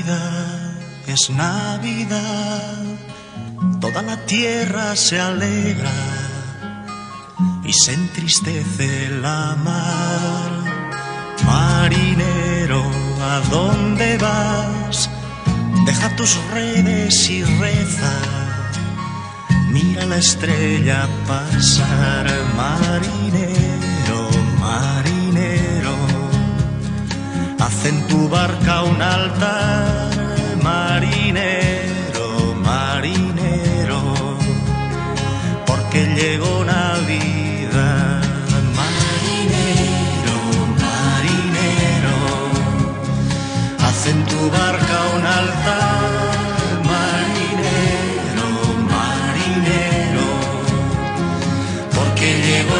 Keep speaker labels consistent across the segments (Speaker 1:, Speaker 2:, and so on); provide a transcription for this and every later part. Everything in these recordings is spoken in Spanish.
Speaker 1: Navidad, es Navidad, toda la tierra se alegra y se entristece la mar. Marinero, ¿a dónde vas? Deja tus redes y reza, mira la estrella pasar. Marinero, marinero, haz en tu barca un altar. Marinero, marinero, porque llegó Navidad. Marinero, marinero, haz en tu barca un altar. Marinero, marinero, porque llegó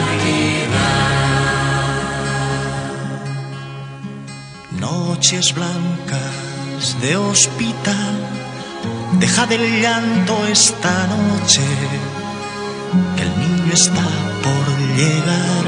Speaker 1: Navidad. Noches blancas de hospital, dejad el llanto esta noche, que el niño está por llegar.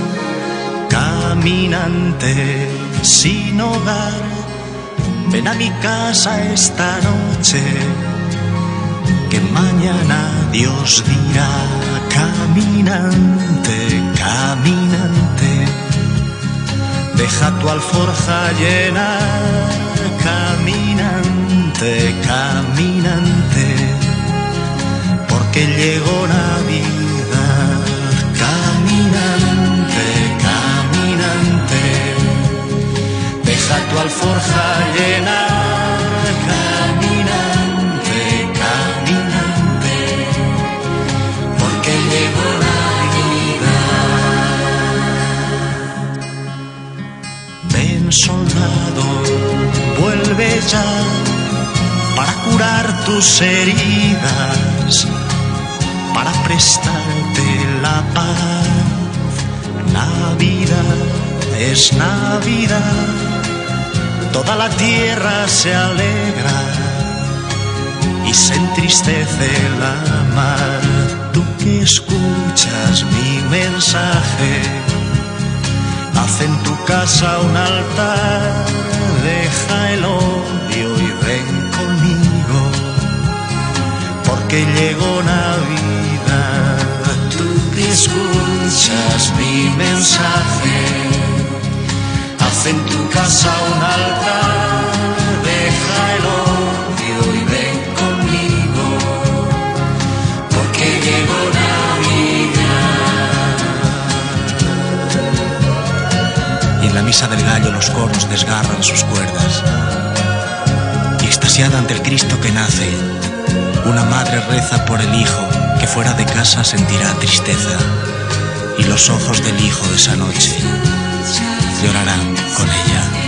Speaker 1: Caminante sin hogar, ven a mi casa esta noche, que mañana Dios dirá. Caminante, caminante, deja tu alforja llena. Caminante, caminante, porque llegó Navidad. Caminante, caminante, deja tu alforja llena. Caminante, caminante, porque llegó Navidad. Ven, soldado, vuelve ya para curar tus heridas, para prestarte la paz. Navidad, es Navidad, toda la tierra se alegra y se entristece la mar. Tú que escuchas mi mensaje, haz en tu casa un altar. Deja el odio y ven conmigo, porque llegó Navidad. Tú que escuchas mi mensaje, haz en tu casa un altar. Deja el odio y ven conmigo, porque llegó Navidad. Y en la misa del gallo los cornos desgarran sus cuerdas, y extasiada ante el Cristo que nace, una madre reza por el hijo que fuera de casa sentirá tristeza, y los ojos del hijo de esa noche llorarán con ella.